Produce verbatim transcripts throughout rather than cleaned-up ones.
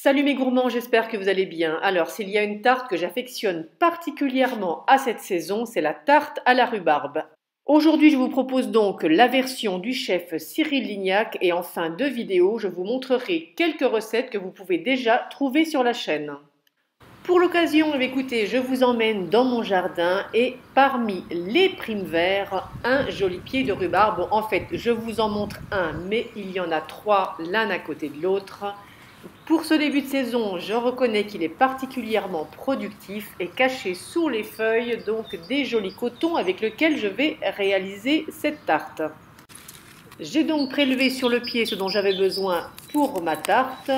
Salut mes gourmands, j'espère que vous allez bien. Alors, s'il y a une tarte que j'affectionne particulièrement à cette saison, c'est la tarte à la rhubarbe. Aujourd'hui, je vous propose donc la version du chef Cyril Lignac et en fin de vidéo, je vous montrerai quelques recettes que vous pouvez déjà trouver sur la chaîne. Pour l'occasion, eh bien, écoutez, je vous emmène dans mon jardin et parmi les primes verts, un joli pied de rhubarbe. Bon, en fait, je vous en montre un, mais il y en a trois l'un à côté de l'autre. Pour ce début de saison, je reconnais qu'il est particulièrement productif et caché sous les feuilles, donc des jolis cotons avec lesquels je vais réaliser cette tarte. J'ai donc prélevé sur le pied ce dont j'avais besoin pour ma tarte.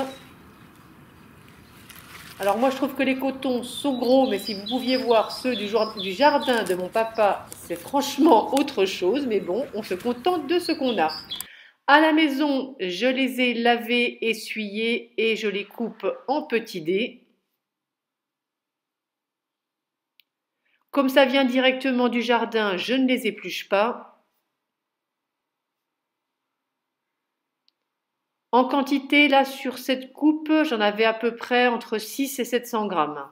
Alors moi je trouve que les cotons sont gros, mais si vous pouviez voir ceux du jardin de mon papa, c'est franchement autre chose, mais bon, on se contente de ce qu'on a. À la maison, je les ai lavés, essuyés et je les coupe en petits dés. Comme ça vient directement du jardin, je ne les épluche pas. En quantité, là, sur cette coupe, j'en avais à peu près entre six et sept cents grammes.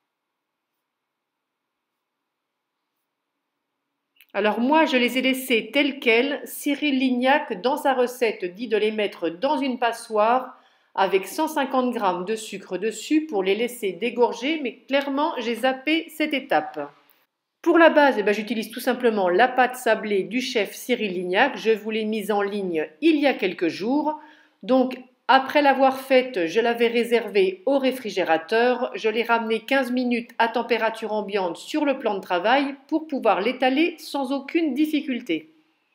Alors moi, je les ai laissés tels quels. Cyril Lignac, dans sa recette, dit de les mettre dans une passoire avec cent cinquante grammes de sucre dessus pour les laisser dégorger, mais clairement, j'ai zappé cette étape. Pour la base, eh ben, j'utilise tout simplement la pâte sablée du chef Cyril Lignac. Je vous l'ai mise en ligne il y a quelques jours. Donc, après l'avoir faite, je l'avais réservée au réfrigérateur. Je l'ai ramenée quinze minutes à température ambiante sur le plan de travail pour pouvoir l'étaler sans aucune difficulté.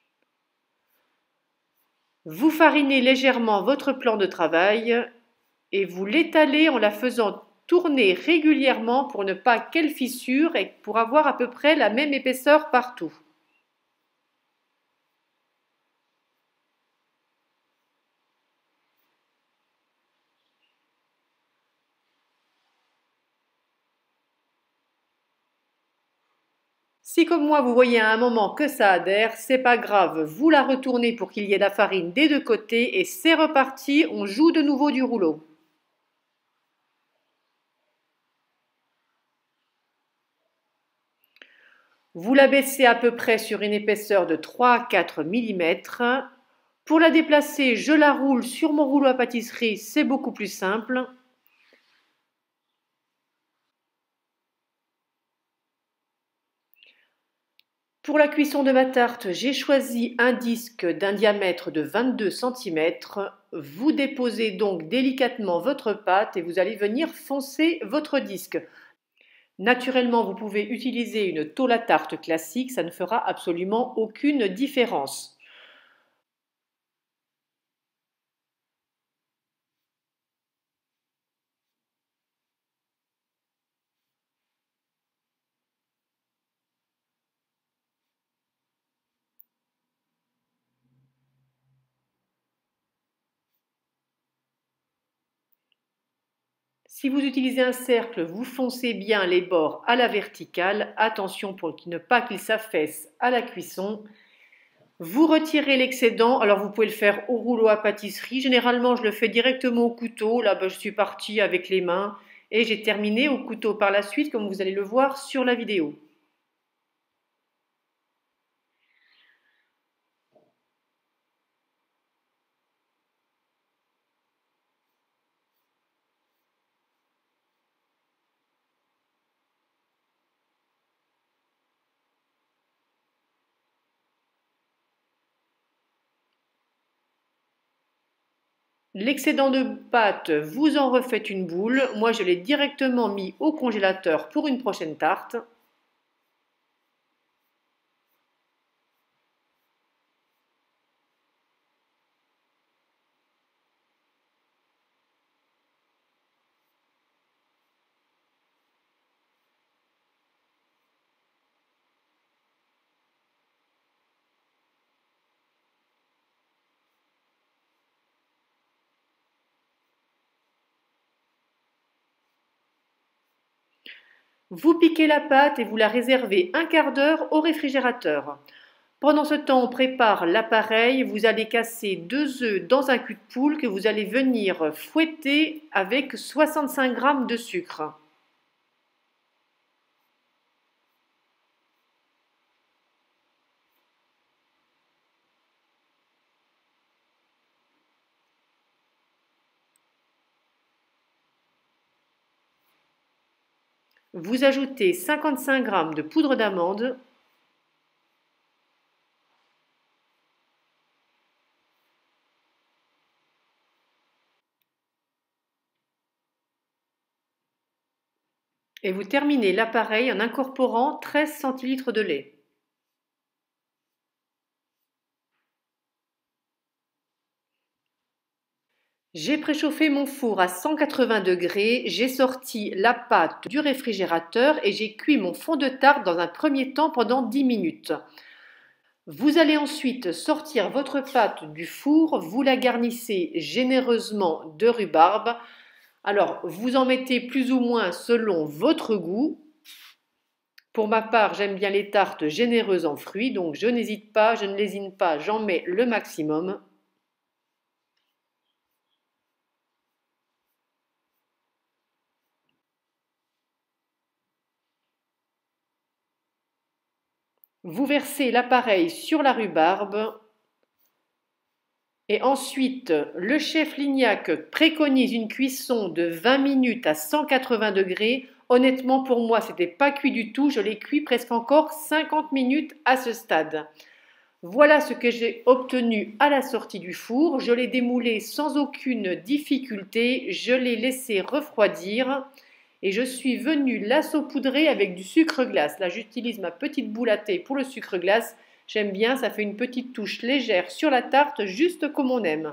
Vous farinez légèrement votre plan de travail et vous l'étalez en la faisant tourner régulièrement pour ne pas qu'elle fissure et pour avoir à peu près la même épaisseur partout. Si comme moi vous voyez à un moment que ça adhère, c'est pas grave, vous la retournez pour qu'il y ait de la farine des deux côtés et c'est reparti, on joue de nouveau du rouleau. Vous la baissez à peu près sur une épaisseur de trois à quatre millimètres. Pour la déplacer, je la roule sur mon rouleau à pâtisserie, c'est beaucoup plus simple. Pour la cuisson de ma tarte, j'ai choisi un disque d'un diamètre de vingt-deux centimètres. Vous déposez donc délicatement votre pâte et vous allez venir foncer votre disque. Naturellement, vous pouvez utiliser une tôle à tarte classique, ça ne fera absolument aucune différence. Si vous utilisez un cercle, vous foncez bien les bords à la verticale. Attention pour ne pas qu'ils s'affaissent à la cuisson. Vous retirez l'excédent. Alors vous pouvez le faire au rouleau à pâtisserie. Généralement, je le fais directement au couteau. Là, ben, je suis partie avec les mains et j'ai terminé au couteau par la suite, comme vous allez le voir sur la vidéo. L'excédent de pâte, vous en refaites une boule. Moi, je l'ai directement mis au congélateur pour une prochaine tarte. Vous piquez la pâte et vous la réservez un quart d'heure au réfrigérateur. Pendant ce temps, on prépare l'appareil. Vous allez casser deux œufs dans un cul de poule que vous allez venir fouetter avec soixante-cinq grammes de sucre. Vous ajoutez cinquante-cinq grammes de poudre d'amande, et vous terminez l'appareil en incorporant treize centilitres de lait. J'ai préchauffé mon four à cent quatre-vingts degrés, j'ai sorti la pâte du réfrigérateur et j'ai cuit mon fond de tarte dans un premier temps pendant dix minutes. Vous allez ensuite sortir votre pâte du four, vous la garnissez généreusement de rhubarbe. Alors, vous en mettez plus ou moins selon votre goût. Pour ma part, j'aime bien les tartes généreuses en fruits, donc je n'hésite pas, je ne lésine pas, j'en mets le maximum. Vous versez l'appareil sur la rhubarbe et ensuite le chef Lignac préconise une cuisson de vingt minutes à cent quatre-vingts degrés. Honnêtement, pour moi, ce n'était pas cuit du tout, je l'ai cuit presque encore cinquante minutes à ce stade. Voilà ce que j'ai obtenu à la sortie du four. Je l'ai démoulé sans aucune difficulté, je l'ai laissé refroidir. Et je suis venue la saupoudrer avec du sucre glace. Là, j'utilise ma petite boule à thé pour le sucre glace. J'aime bien, ça fait une petite touche légère sur la tarte, juste comme on aime.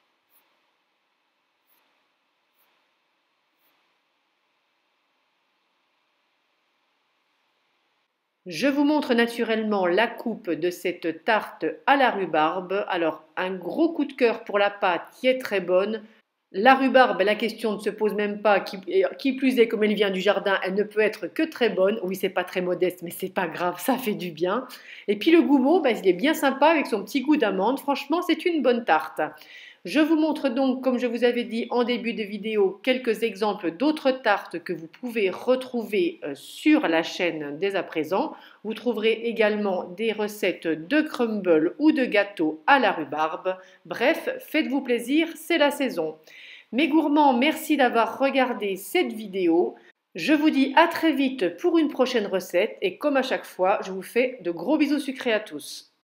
Je vous montre naturellement la coupe de cette tarte à la rhubarbe. Alors, un gros coup de cœur pour la pâte qui est très bonne. La rhubarbe, la question ne se pose même pas, qui, qui plus est, comme elle vient du jardin, elle ne peut être que très bonne. Oui, c'est pas très modeste, mais c'est pas grave, ça fait du bien. Et puis le goût, ben, il est bien sympa avec son petit goût d'amande. Franchement, c'est une bonne tarte. Je vous montre donc, comme je vous avais dit en début de vidéo, quelques exemples d'autres tartes que vous pouvez retrouver sur la chaîne dès à présent. Vous trouverez également des recettes de crumble ou de gâteaux à la rhubarbe. Bref, faites-vous plaisir, c'est la saison. Mes gourmands, merci d'avoir regardé cette vidéo. Je vous dis à très vite pour une prochaine recette et comme à chaque fois, je vous fais de gros bisous sucrés à tous.